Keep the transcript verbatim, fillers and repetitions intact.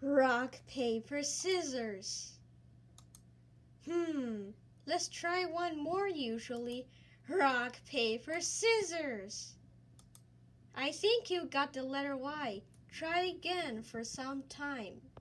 Rock, paper, scissors. Hmm, let's try one more usually. Rock, paper, scissors. I think you got the letter Y. Try again for some time.